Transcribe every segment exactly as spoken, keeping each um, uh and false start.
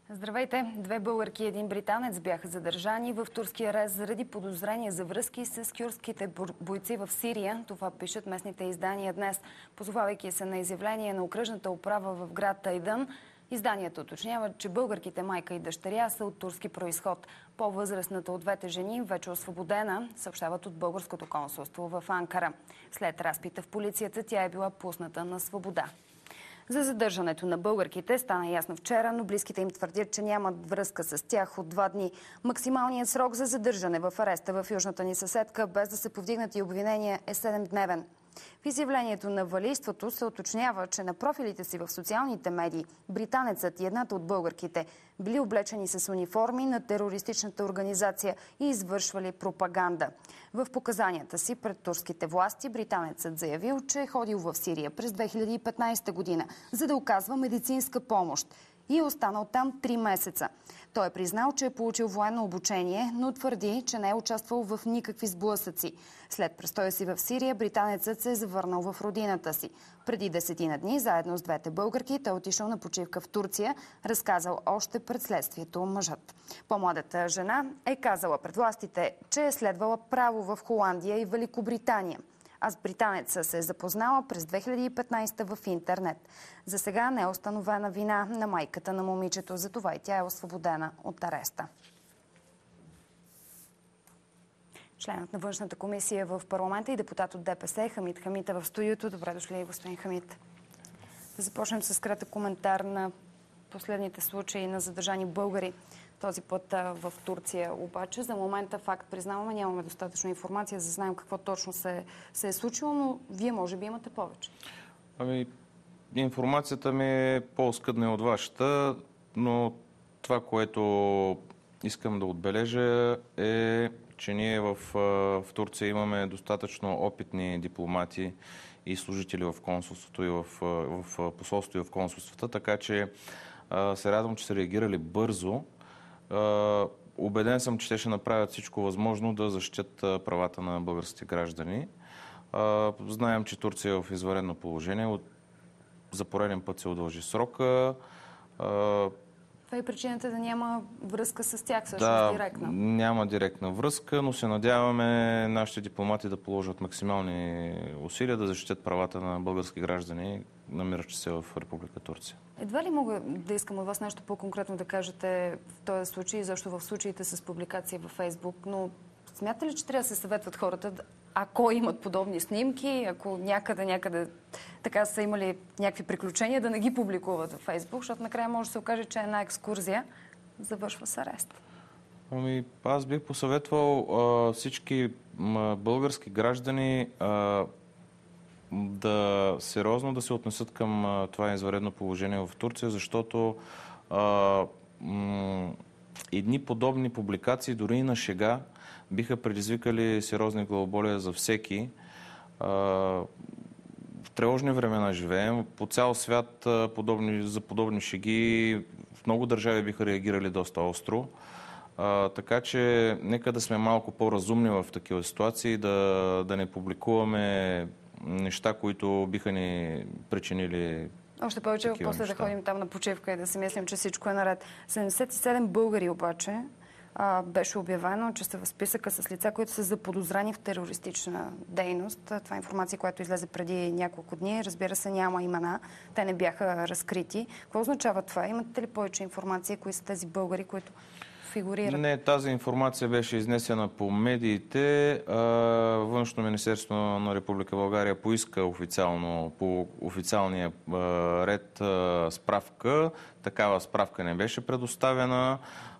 Здравейте! Две българки и един британец бяха задържани в турски арест заради подозрение за връзки с кюрдските бойци в Сирия. Това пишат местните издания днес. Позовавайки се на изявление на окръжната управа в град Айдън, изданията уточняват, че българките майка и дъщеря са от турски произход. По-възрастната от двете жени вече освободена, съобщават от българското консулство в Анкара. След разпита в полицията тя е била пусната на свобода. За задържането на българките стана ясно вчера, но близките им твърдят, че нямат връзка с тях от два дни. Максималният срок за задържане в ареста в южната ни съседка, без да се повдигнати обвинения, е седемдневен. В изявлението на валийството се уточнява, че на профилите си в социалните медии британецът и едната от българките били облечени с униформи на терористичната организация и извършвали пропаганда. В показанията си пред турските власти британецът заявил, че е ходил в Сирия през две хиляди и петнадесета година, за да оказва медицинска помощ и е останал там три месеца. Той е признал, че е получил военно обучение, но твърди, че не е участвал в никакви сблъсъци. След престоя си в Сирия, британецът се е завърнал в родината си. Преди десетина дни, заедно с двете българки, той отишъл на почивка в Турция, разказал още пред следствието мъжът. По-младата жена е казала пред властите, че е следвала право в Холандия и Великобритания. А с британеца се е запознала през две хиляди и петнадесета в интернет. За сега не е установена вина на майката на момичето, затова и тя е освободена от ареста. Членът на външната комисия в парламента и депутат от ДПС Хамид Хамид е в студиото. Добре дошли, господин Хамид. Да започнем с кратък коментар на последните случаи на задържани българи. Този път в Турция обаче. За момента факт признаваме, нямаме достатъчно информация, за да знаем какво точно се, се е случило, но вие може би имате повече. Ами, информацията ми е по-оскъдна от вашата, но това, което искам да отбележа е, че ние в, в Турция имаме достатъчно опитни дипломати и служители в консулството и в, в посолството и в консулствата, така че се радвам, че са реагирали бързо. Uh, убеден съм, че те ще направят всичко възможно да защитят uh, правата на българските граждани. Uh, знаем, че Турция е в извънредно положение. От... За пореден път се удължи срока. Uh, Това е причината да няма връзка с тях, всъщност, да, директно. Няма директна връзка, но се надяваме нашите дипломати да положат максимални усилия да защитят правата на български граждани, намиращи се в Република Турция. Едва ли мога да искам от вас нещо по-конкретно да кажете в този случай, защо в случаите с публикация във Фейсбук, но смятате ли, че трябва да се съветват хората, ако имат подобни снимки, ако някъде, някъде така са имали някакви приключения, да не ги публикуват във Фейсбук, защото накрая може да се окаже, че една екскурзия завършва с арест? Ами, аз бих посъветвал а, всички м, български граждани а, да сериозно да се отнесат към а, това извънредно положение в Турция, защото а, м, едни подобни публикации, дори и на шега, биха предизвикали сериозни главоболия за всеки. А, в тревожни времена живеем. По цял свят а, подобни, за подобни шеги в много държави биха реагирали доста остро. А, така че нека да сме малко по-разумни в такива ситуации, да, да не публикуваме неща, които биха ни причинили. Още повече, после неща. Да ходим там на почивка и да си мислим, че всичко е наред. седемдесет и седем българи обаче а, беше обявено, че са в списъка с лица, които са заподозрани в терористична дейност. Това е информация, която излезе преди няколко дни. Разбира се, няма имена. Те не бяха разкрити. Какво означава това? Имате ли повече информация? Кои са тези българи, които фигурират? Не, тази информация беше изнесена по медиите. Външно министерство на Република България поиска официално, по официалния ред справка. Такава справка не беше предоставена.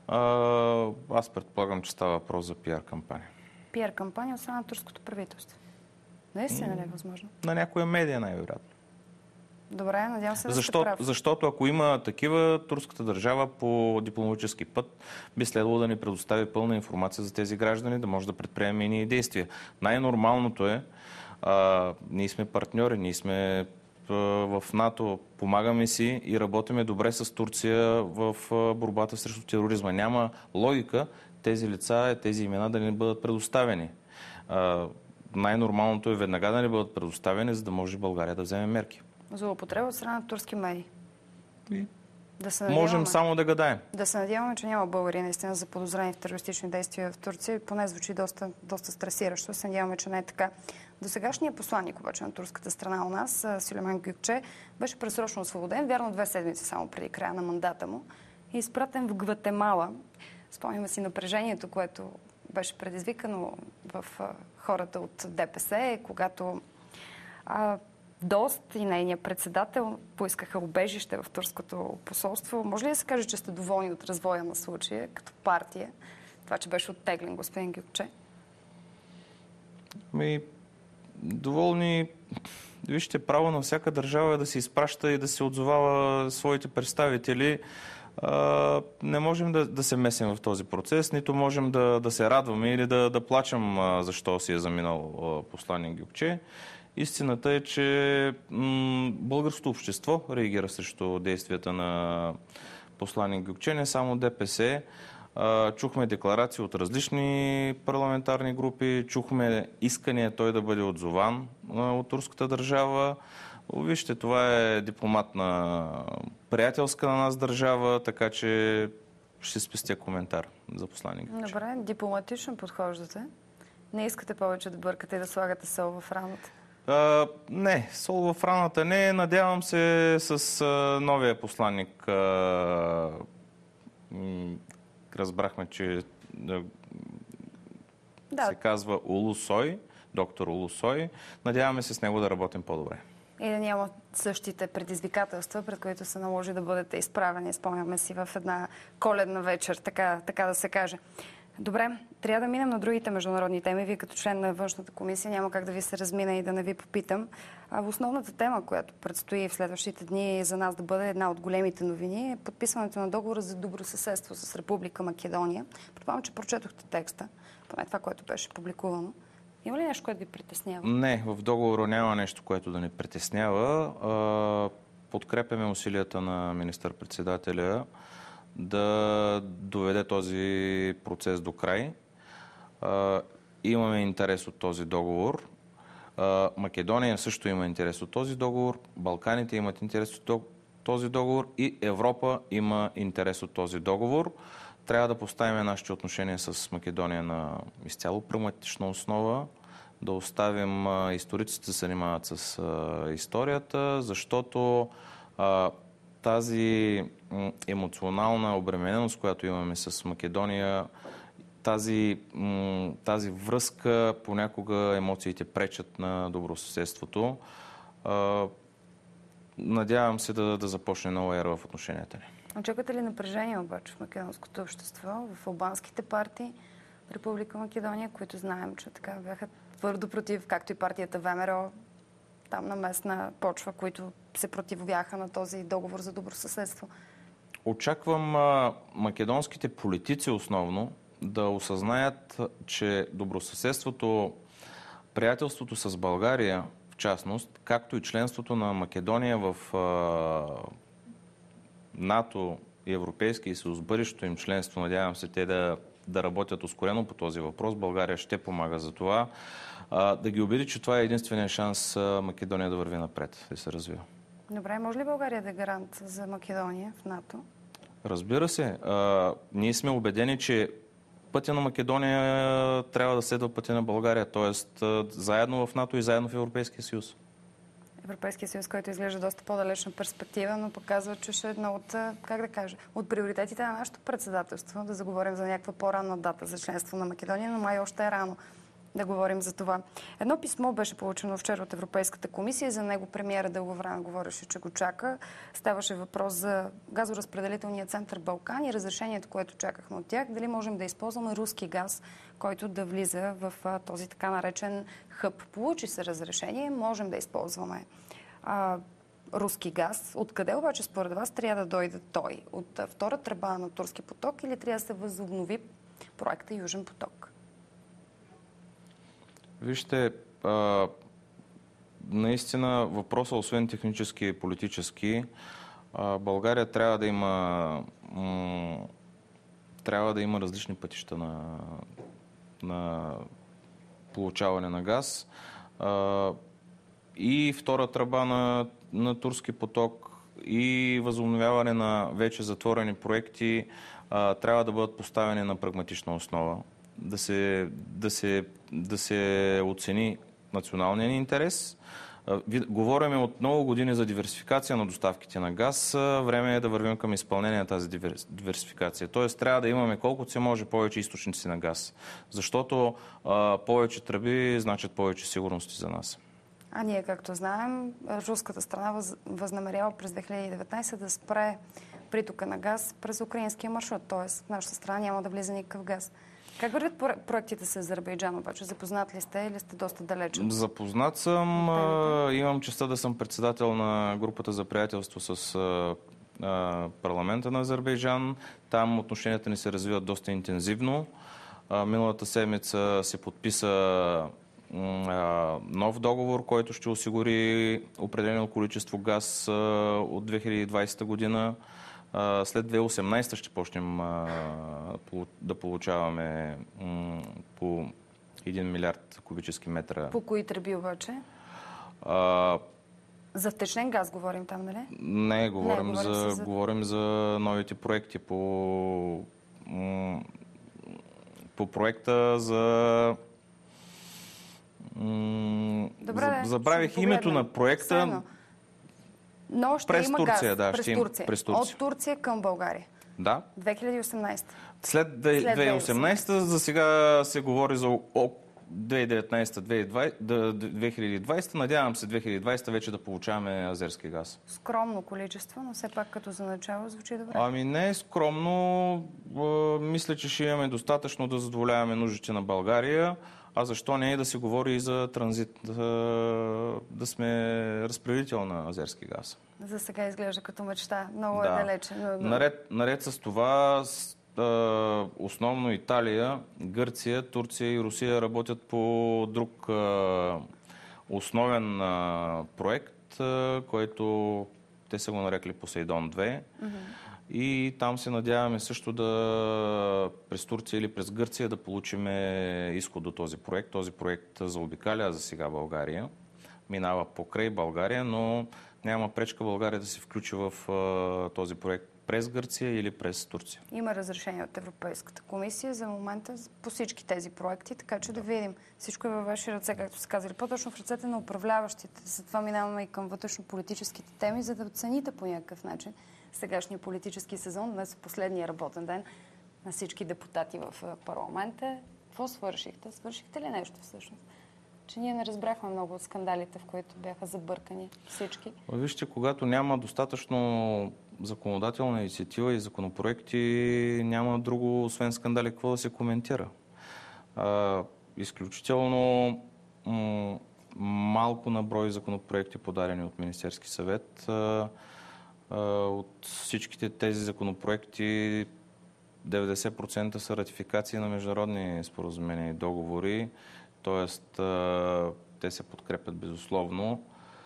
Аз предполагам, че става въпрос за пиар кампания. Пиар кампания от страна на турското правителство. Наистина ли е възможно? На някоя медия най-вероятно. Добре, надявам се да Защо, сте прав. Защото ако има такива, турската държава по дипломатически път би следвало да ни предостави пълна информация за тези граждани, да може да предприемем и ние действия. Най-нормалното е, а, ние сме партньори, ние сме а, в НАТО, помагаме си и работиме добре с Турция в а, борбата срещу тероризма. Няма логика тези лица, тези имена да ни бъдат предоставени. А, най-нормалното е веднага да ни бъдат предоставени, за да може България да вземе мерки. Злоупотреба от страна на турски медии. И Да се надяваме, можем само да гадаем. Да се надяваме, че няма българи наистина заподозрени в терористични действия в Турция. Поне звучи доста, доста стресиращо. Се надяваме, че не е така. Досегашният посланник обаче на турската страна у нас, Сюлейман Гюкче, беше предсрочно освободен, вярно две седмици само преди края на мандата му, и изпратен в Гватемала. Спомняме си напрежението, което беше предизвикано в хората от ДПС, когато а, Дост и нейният председател поискаха убежище в турското посолство. Може ли да се каже, че сте доволни от развоя на случая като партия? Това, че беше оттеглен господин Гюкче? Ми, доволни... Вижте, право на всяка държава е да се изпраща и да се отзовава своите представители. А, не можем да, да се месим в този процес, нито можем да, да се радваме или да, да плачем а, защо си е заминал а, посланник Гюкче. Истината е, че м- българското общество реагира срещу действията на посланник Гюкче, не само ДПС. А, чухме декларации от различни парламентарни групи, чухме искания той да бъде отзован а, от турската държава. Вижте, това е дипломатна приятелска на нас държава, така че ще спестя коментар за посланник Гюкче. Добре, дипломатично подхождате. Не искате повече да бъркате и да слагате сол в раната? Uh, не, сол в раната не. Надявам се с uh, новия посланник. Uh, разбрахме, че uh, да. се казва Улусой, доктор Улусой. Надяваме се с него да работим по-добре. И да няма същите предизвикателства, пред които се наложи да бъдете изправени. Спомняме си в една коледна вечер, така, така да се каже. Добре, трябва да минем на другите международни теми. Вие като член на външната комисия няма как да ви се размина и да не ви попитам. А в основната тема, която предстои в следващите дни за нас да бъде една от големите новини, е подписването на договора за добросъседство с Република Македония. Предполагам, че прочетохте текста, поне това, което беше публикувано. Има ли нещо, което ви притеснява? Не, в договора няма нещо, което да ни притеснява. Подкрепяме усилията на министър-председателя да доведе този процес до край. Имаме интерес от този договор. Македония също има интерес от този договор. Балканите имат интерес от този договор и Европа има интерес от този договор. Трябва да поставим нашите отношения с Македония на изцяло прагматична основа, да оставим историците да се занимават с историята, защото тази емоционална обремененост, която имаме с Македония, тази, тази връзка, понякога емоциите пречат на добросъседството. Надявам се да, да започне нова ера в отношенията ни. Очаквате ли напрежение обаче в македонското общество, в албанските партии в Република Македония, които знаем, че така бяха твърдо против, както и партията ВМРО, там на местна почва, които се противовяха на този договор за добросъседство? Очаквам а, македонските политици основно да осъзнаят, че добросъседството, приятелството с България, в частност, както и членството на Македония в а, НАТО и Европейския съюз, бъдещето им членство, надявам се те да, да работят ускорено по този въпрос. България ще помага за това. А, да ги убеди, че това е единствения шанс а, Македония да върви напред, да се развива. Добре, може ли България да е гарант за Македония в НАТО? Разбира се. А, ние сме убедени, че пътя на Македония трябва да следва пътя на България, т.е. заедно в НАТО и заедно в Европейския съюз. Европейския съюз, който изглежда доста по-далечна перспектива, но показва, че ще е едно от, как да кажа, от приоритетите на нашето председателство, да заговорим за някаква по-ранна дата за членство на Македония, но май още е рано да говорим за това. Едно писмо беше получено вчера от Европейската комисия. За него премиера дълго време говореше, че го чака. Ставаше въпрос за газоразпределителния център Балкан и разрешението, което чакахме от тях. Дали можем да използваме руски газ, който да влиза в този така наречен хъб. Получи се разрешение, можем да използваме а, руски газ. Откъде обаче според вас трябва да дойде той? От втора тръба на Турски поток или трябва да се възобнови проекта Южен поток? Вижте, а, наистина въпросът, освен технически и политически, а, България трябва да има м, трябва да има различни пътища на, на получаване на газ. А, и втора тръба на, на Турски поток, и възобновяване на вече затворени проекти а, трябва да бъдат поставени на прагматична основа. Да се, да се, да се оцени националния ни интерес. Говорим от много години за диверсификация на доставките на газ. Време е да вървим към изпълнение на тази диверсификация. Тоест трябва да имаме колкото се може повече източници на газ. Защото а, повече тръби значат повече сигурности за нас. А ние, както знаем, руската страна въз, възнамерява през две хиляди и деветнадесета да спре притока на газ през украинския маршрут. Тоест в нашата страна няма да влиза никакъв газ. Как вървят проектите с Азербайджан обаче? Запознат ли сте или сте доста далече? Запознат съм. А, имам честта да съм председател на групата за приятелство с а, а, парламента на Азербайджан. Там отношенията ни се развиват доста интензивно. А, миналата седмица се подписа а, нов договор, който ще осигури определено количество газ а, от две хиляди и двадесета година. След две хиляди и осемнадесета ще почнем а, по, да получаваме м, по един милиард кубически метра. По кои тръби обаче? А, за втечнен газ говорим там, нали? Не, говорим, не, говорим, за, за... говорим за новите проекти по, м, по проекта за... М, Добре, за, забравих името на проекта. Средно. Но ще през има Турция, газ. да, през, ще има, Турция. през Турция. От Турция към България. Да. две хиляди и осемнадесета. След две хиляди и осемнадесета, за сега се говори за две хиляди и деветнадесета - две хиляди и двадесета. Надявам се две хиляди и двадесета вече да получаваме азерски газ. Скромно количество, но все пак като за начало звучи добре. Ами не е скромно. Мисля, че ще имаме достатъчно да задоволяваме нуждите на България. А защо не е да се говори и за транзит, да, да сме разпределител на азерски газ? За сега изглежда като мечта. Много да. е далече. Но... Наред, наред с това, с, а, основно Италия, Гърция, Турция и Русия работят по друг а, основен а, проект, а, който те са го нарекли Посейдон две. Mm-hmm. И там се надяваме също да през Турция или през Гърция да получим изход до този проект. Този проект заобикаля за сега България. Минава покрай България, но няма пречка България да се включи в а, този проект през Гърция или през Турция. Има разрешение от Европейската комисия за момента по всички тези проекти, така че да, да видим. Всичко е във ваши ръце, както се казали. По-точно в ръцете на управляващите. Затова минаваме и към вътрешно-политическите теми, за да оцените по някакъв начин сегашния политически сезон. Днес е последния работен ден на всички депутати в парламента. Какво свършихте? Свършихте ли нещо всъщност? Че ние не разбрахме много от скандалите, в които бяха забъркани всички. Вижте, когато няма достатъчно законодателна инициатива и законопроекти, няма друго, освен скандали, какво да се коментира. А, изключително м- малко на брой законопроекти, подадени от Министерски съвет. А, а, от всичките тези законопроекти деветдесет процента са ратификации на международни споразумения и договори. Тоест, те се подкрепят безусловно.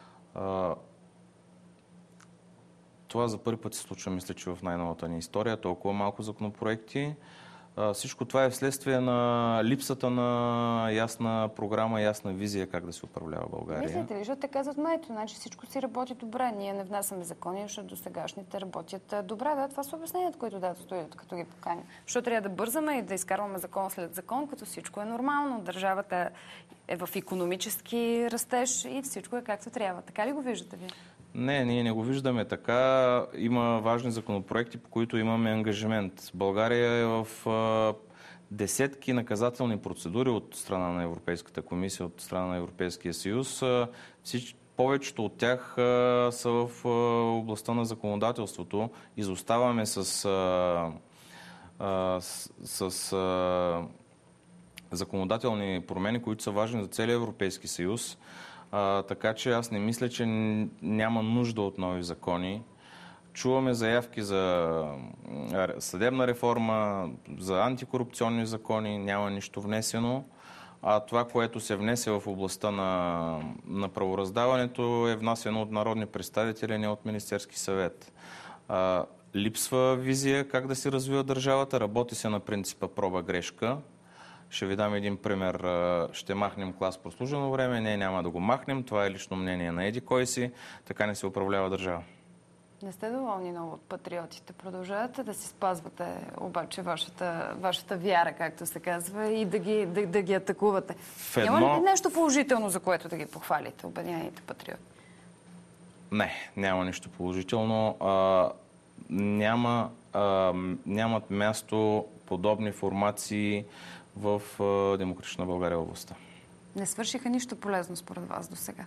Това за първи път се случва, мисля, че в най-новата ни история. Толкова малко законопроекти. Всичко това е вследствие на липсата на ясна програма, ясна визия как да се управлява България. Мислите ли, защото те казват, мето, значи всичко си работи добре. Ние не внасяме закони, защото до сегашните работят добре. Да, това са обясненията, които дадат студиото, като ги поканим. Защото трябва да бързаме и да изкарваме закон след закон, като всичко е нормално. Държавата е в икономически растеж и всичко е както трябва. Така ли го виждате ви? Не, ние не го виждаме така. Има важни законопроекти, по които имаме ангажимент. България е в а, десетки наказателни процедури от страна на Европейската комисия, от страна на Европейския съюз. А, всич, повечето от тях а, са в а, областта на законодателството. Изоставаме с, а, а, с, с а, законодателни промени, които са важни за целия Европейски съюз. А, така че аз не мисля, че няма нужда от нови закони. Чуваме заявки за съдебна реформа, за антикорупционни закони, няма нищо внесено. А това, което се внесе в областта на, на правораздаването, е внасено от народни представители, не от Министерски съвет. А, липсва визия как да се развива държавата, работи се на принципа проба-грешка. Ще ви дам един пример. Ще махнем клас прослужено време. Не, няма да го махнем. Това е лично мнение на еди кой си. Така не се управлява държава. Не сте доволни много от патриотите. Продължавате да си спазвате обаче вашата, вашата вяра, както се казва, и да ги, да, да ги атакувате. Едно... Няма ли нещо положително, за което да ги похвалите, Обединените патриоти? Не, няма нищо положително. А, няма, а, нямат място подобни формации в а, Демократична България областта. Не свършиха нищо полезно според вас до сега?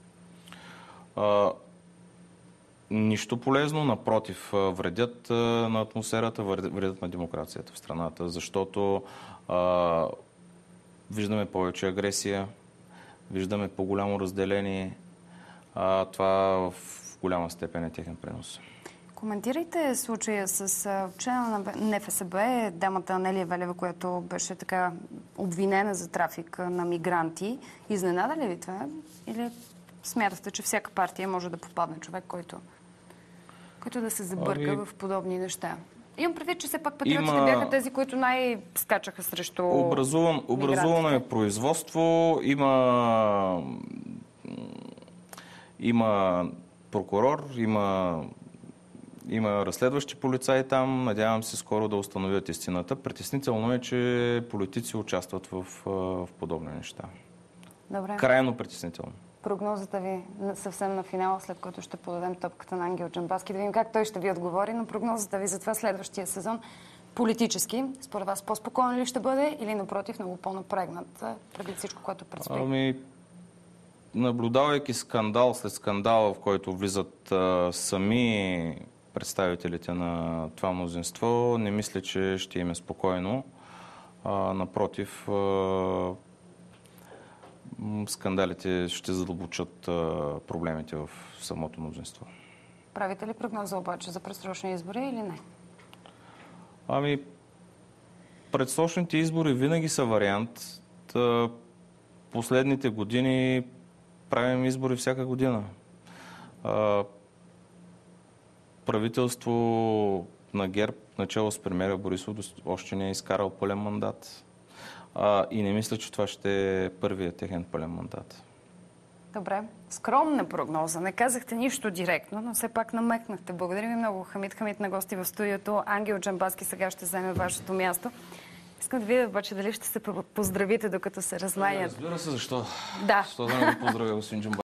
А, нищо полезно, напротив, вредят а, на атмосферата, вредят на демокрацията в страната, защото а, виждаме повече агресия, виждаме по-голямо разделение. А, това в голяма степен е техен принос. Коментирайте случая с члена на Н Ф С Б, дамата Анелия Велева, която беше така обвинена за трафик на мигранти. Изненада ли ви това? Или смятате, че всяка партия може да попадне човек, който, който да се забърка ами... в подобни неща? Имам предвид, че все пак патриотите има... бяха тези, които най-скачаха срещу Образуван, Образувано е производство, има... Има прокурор, има, има разследващи полицаи там. Надявам се скоро да установят истината. Притеснително е, че политици участват в, в подобни неща. Добре. Крайно притеснително. Прогнозата ви съвсем на финала, след което ще подадем топката на Ангел Джамбазки, да видим как той ще ви отговори, но прогнозата ви за това следващия сезон политически, според вас по-спокоен ли ще бъде или напротив много по-напрегнат преди всичко, което предстои? Ами... Наблюдавайки скандал след скандала, в който влизат а, сами представителите на това мнозинство, не мисля, че ще им е спокойно. А, напротив, а, скандалите ще задълбочат а, проблемите в самото мнозинство. Правите ли прогноза обаче за предсрочни избори или не? Ами, предсрочните избори винаги са вариант. Та, последните години правим избори всяка година. А, правителство на ГЕРБ, начало с премиера Борисов, още не е изкарал пълен мандат. А, и не мисля, че това ще е първият техен пълен мандат. Добре. Скромна прогноза. Не казахте нищо директно, но все пак намекнахте. Благодаря ви много, Хамид Хамид, на гости в студиото. Ангел Джамбазки сега ще вземе вашето място. Искам да видя обаче дали ще се поздравите, докато се разлаят. Разбира се, защо? Да. Защо да не го поздравя, господин Джамбазки?